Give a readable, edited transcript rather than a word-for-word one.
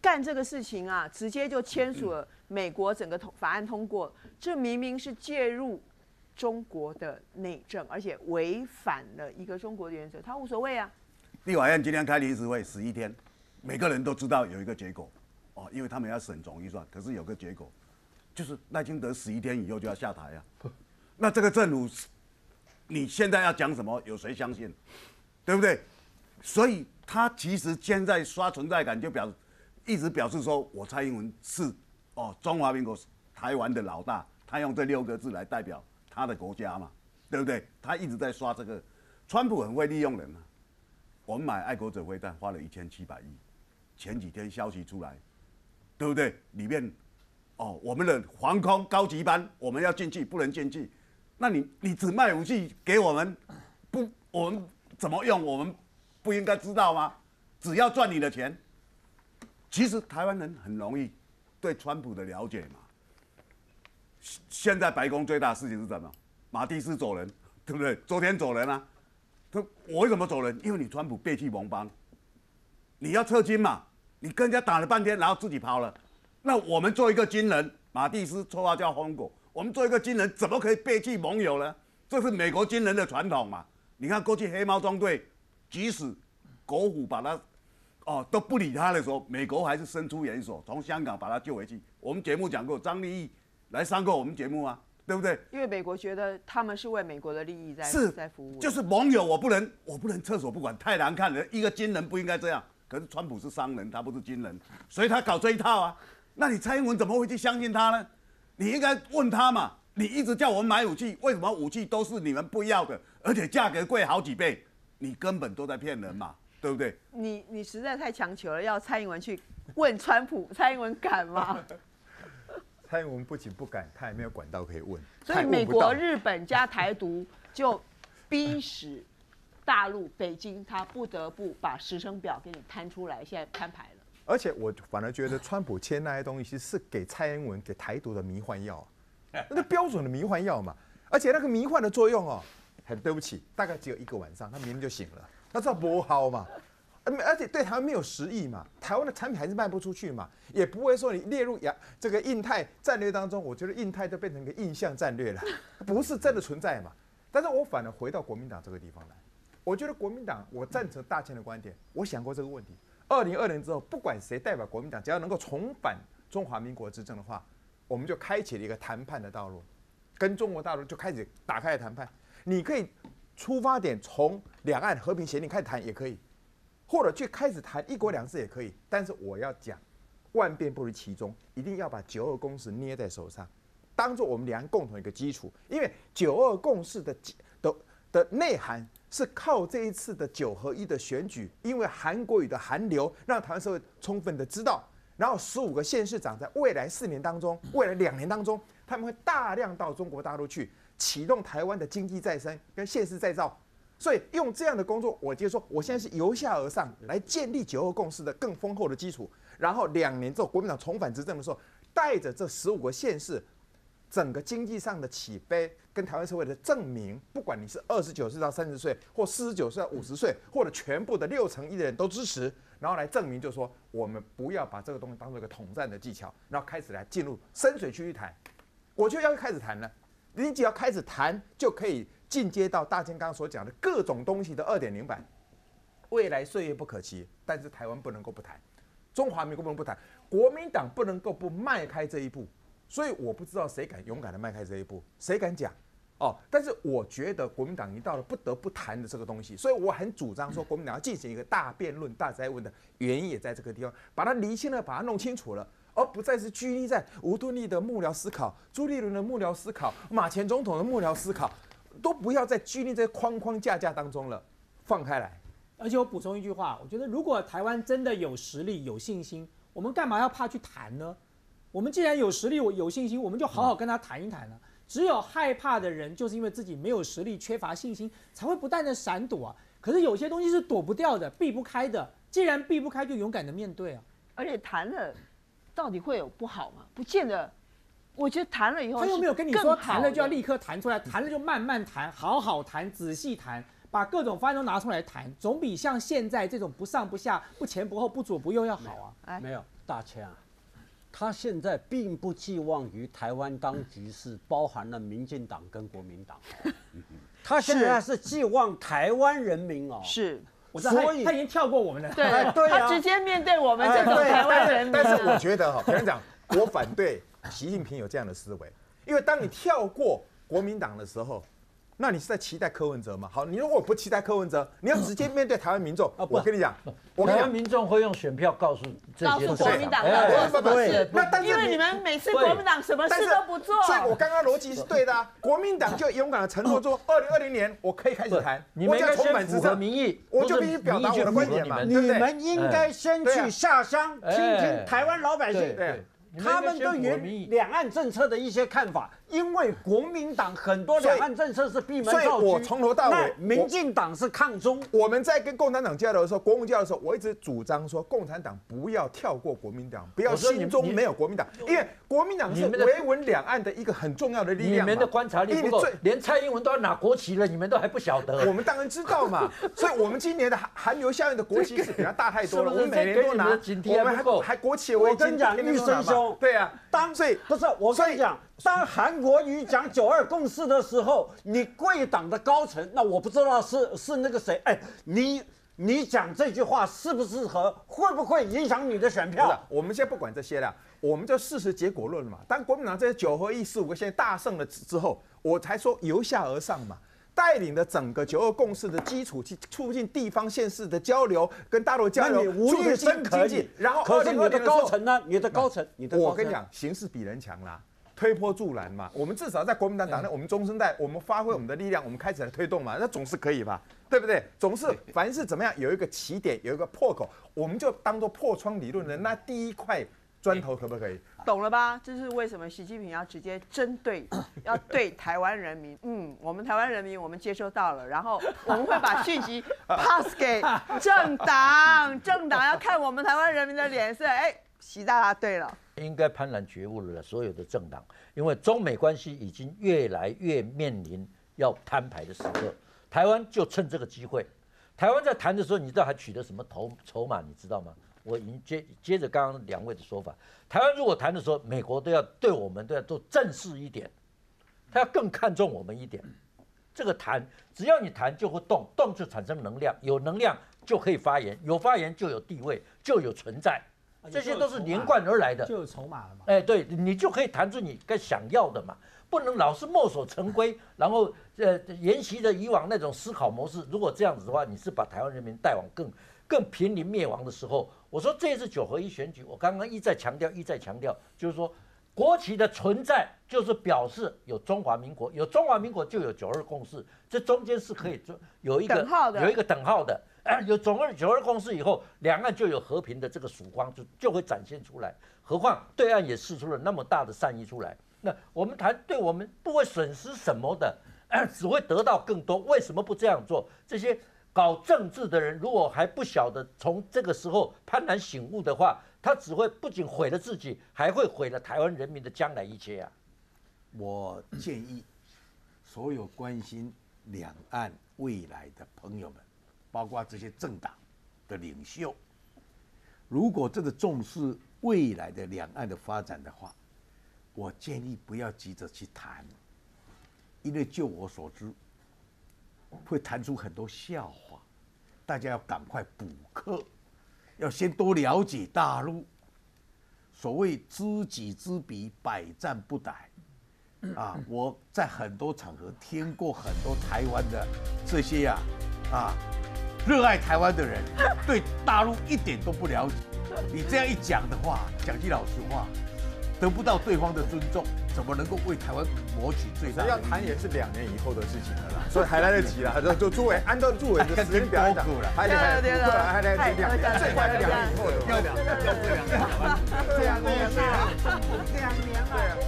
干这个事情啊，直接就签署了美国整个法案通过，这明明是介入中国的内政，而且违反了一个中国的原则，他无所谓啊。 立法院今天开临时会11天，每个人都知道有一个结果哦，因为他们要审总预算，可是有个结果，就是赖清德11天以后就要下台啊。那这个政府，你现在要讲什么？有谁相信？对不对？所以他其实现在刷存在感，就一直表示说我蔡英文是中华民国台湾的老大，他用这6个字来代表他的国家嘛，对不对？他一直在刷这个，川普很会利用人啊。我们买爱国者飞弹花了1700亿，前几天消息出来，对不对？里面我们的防空高级班我们要进去，不能进去。那你只卖武器给我们，不，我们怎么用？我们不应该知道吗？只要赚你的钱。其实台湾人很容易对川普的了解嘛。现在白宫最大的事情是什么？马蒂斯走人，对不对？昨天走人啊。我为什么走人？因为你川普背弃盟邦，你要撤军嘛，你跟人家打了半天，然后自己跑了。那我们做一个军人，马蒂斯绰号叫疯狗，我们做一个军人怎么可以背弃盟友呢？这是美国军人的传统嘛。你看过去黑猫中队，即使国虎把他都不理他的时候，美国还是伸出援手，从香港把他救回去。我们节目讲过，张立义来上过我们节目啊，对不对？ 因为美国觉得他们是为美国的利益在服务， 就是盟友我不能厕所不管，太难看了。一个军人不应该这样。可是川普是商人，他不是军人，所以他搞这一套啊。那你蔡英文怎么会去相信他呢？你应该问他嘛。你一直叫我们买武器，为什么武器都是你们不要的，而且价格贵好几倍？你根本都在骗人嘛，对不对？ 你实在太强求了，要蔡英文去问川普，蔡英文敢吗？ 蔡英文不仅不敢，他也没有管道可以问。 所以美国、日本加台独就逼使大陆北京，他不得不把时程表给你摊出来，现在摊牌了。 而且我反而觉得川普签那些东西是给蔡英文、给台独的迷幻药，那标准的迷幻药嘛。而且那个迷幻的作用很对不起，大概只有1个晚上，他明天就醒了。他知道不好嘛。而且对台湾没有实益嘛，台湾的产品还是卖不出去嘛，也不会说你列入这个印太战略当中，我觉得印太就变成一个印象战略了，不是真的存在嘛。但是我反而回到国民党这个地方来，我觉得国民党，我赞成大千的观点，我想过这个问题。2020年之后，不管谁代表国民党，只要能够重返中华民国执政的话，我们就开启了一个谈判的道路，跟中国大陆就开始打开了谈判。你可以出发点从两岸和平协定开始谈也可以。或者去开始谈1国2制也可以，但是我要讲，万变不离其宗，一定要把9·2共识捏在手上，当做我们两岸共同一个基础。因为9·2共识的内涵是靠这一次的9合1的选举，因为韩国瑜的韩流，让台湾社会充分的知道，然后15个县市长在未来4年当中，未来2年当中，他们会大量到中国大陆去启动台湾的经济再生跟县市再造。所以用这样的工作，我就说，我现在是由下而上来建立9·2共识的更丰厚的基础。然后2年之后，国民党重返执政的时候，带着这15个县市，整个经济上的起飞跟台湾社会的证明，不管你是29岁到30岁，或49岁到50岁，或者全部的61%的人都支持，然后来证明，就是说我们不要把这个东西当做一个统战的技巧，然后开始来进入深水区去谈。我就要开始谈了，你只要开始谈，就可以进阶到大千刚刚所讲的各种东西的2.0版。未来岁月不可期，但是台湾不能够不谈，中华民国不能不谈，国民党不能够不迈开这一步。所以我不知道谁敢勇敢的迈开这一步，谁敢讲但是我觉得国民党已经到了不得不谈的这个东西，所以我很主张说国民党要进行一个大辩论、大灾问的原因也在这个地方，把它厘清了，把它弄清楚了。而不再是拘泥在吴敦义的幕僚思考、朱立伦的幕僚思考、马前总统的幕僚思考，都不要再拘泥在框框架架当中了，放开来。 而且我补充一句话，我觉得如果台湾真的有实力、有信心，我们干嘛要怕去谈呢？我们既然有实力、有信心，我们就好好跟他谈一谈了。只有害怕的人，就是因为自己没有实力、缺乏信心，才会不断的闪躲啊。可是有些东西是躲不掉的、避不开的，既然避不开，就勇敢的面对啊。 而且谈了，到底会有不好吗？不见得。我觉得谈了以后， 他又没有跟你说谈了就要立刻谈出来，谈了就慢慢谈，好好谈，仔细谈，把各种方案都拿出来谈，总比像现在这种不上不下、不前不后、不左不右要好啊。 没有， 大强，他现在并不寄望于台湾当局是包含了民进党跟国民党，他现在是寄望台湾人民哦。 是。 我知道他已经跳过我们了。 对， 对啊他直接面对我们这种台湾人民。 但是我觉得哈，田长，我反对习近平有这样的思维，因为当你跳过国民党的时候，那你是在期待柯文哲吗？好，你如果不期待柯文哲，你要直接面对台湾民众。我跟你讲， 台湾民众会用选票告诉国民党要做什么事。因为你们每次国民党什么事都不做。 所以我刚刚逻辑是对的啊。国民党就勇敢的承诺说，2020年我可以开始谈， 你们应该先符合民意， 我就必须表达我的观点嘛。 你们应该先去下乡听听台湾老百姓。他们对于两岸政策的一些看法，因为国民党很多两岸政策是闭门造车， 所以我从头到尾， 民进党是抗中。 我们在跟共产党交流的时候，国共交流的时候，我一直主张说，共产党不要跳过国民党，不要心中没有国民党，因为国民党是维稳两岸的一个很重要的力量。 你们的观察力不够，连蔡英文都要拿国旗了，你们都还不晓得。 我们当然知道嘛，所以我们今年的韩流效应的国旗是比他大太多了。我们每年都拿，我们还国旗围巾， 我跟你讲，玉生兄， 对啊。 所以不是我跟你讲，当韩国瑜讲9·2共识的时候，你贵党的高层，那我不知道是那个谁，哎，你讲这句话适不适合，会不会影响你的选票？ 我们先不管这些了，我们就事实结果论了嘛。当国民党这些9合1、4、5个现在大胜了之后，我才说由下而上嘛。带领的整个9·2共识的基础，去促进地方县市的交流，跟大陆交流， 吴玉生可以。 然后， 可是你的高层呢？你的高层， 我跟你讲，形势比人强啦，推波助澜嘛。我们至少在国民党党内，我们中生代，我们发挥我们的力量，我们开始来推动嘛，那总是可以吧？对不对？总是凡是怎么样有一个起点，有一个破口，我们就当做破窗理论的那第一块砖头，可不可以？ 懂了吧？这是为什么习近平要直接针对，要对台湾人民。我们台湾人民我们接收到了，然后我们会把讯息 pass 给政党，政党要看我们台湾人民的脸色。哎，习大大对了， 应该幡然觉悟了，所有的政党，因为中美关系已经越来越面临要摊牌的时刻，台湾就趁这个机会。台湾在谈的时候，你知道还取得什么筹码？你知道吗？我已经接着刚刚2位的说法，台湾如果谈的时候，美国都要对我们都要做正式一点，他要更看重我们一点。这个谈，只要你谈就会动，动就产生能量，有能量就可以发言，有发言就有地位，就有存在，这些都是连贯而来的， 就有筹码了嘛。 哎，对，你就可以谈出你该想要的嘛，不能老是墨守成规，然后沿袭着以往那种思考模式。如果这样子的话，你是把台湾人民带往更濒临灭亡的时候。我说这次9合1选举，我刚刚一再强调，就是说国旗的存在就是表示有中华民国，有中华民国就有9·2共识，这中间是可以有一个等号的。有9·2共识以后，两岸就有和平的这个曙光就会展现出来。何况对岸也释出了那么大的善意出来，那我们谈对我们不会损失什么的，只会得到更多。为什么不这样做？这些搞政治的人如果还不晓得从这个时候幡然醒悟的话，他只会不仅毁了自己，还会毁了台湾人民的将来一切啊！ 我建议所有关心两岸未来的朋友们，包括这些政党的领袖，如果真的重视未来的两岸的发展的话，我建议不要急着去谈，因为就我所知，会谈出很多笑话，大家要赶快补课，要先多了解大陆。所谓知己知彼，百战不殆。我在很多场合听过很多台湾的这些热爱台湾的人，对大陆一点都不了解。你这样一讲的话，讲句老实话，得不到对方的尊重，怎么能够为台湾谋取最大的利益？ 要谈也是2年以后的事情了啦，所以还来得及啦。就诸委按照诸委的时间表来讲，还来得及2年，最快要2年以后的，要这样2年了。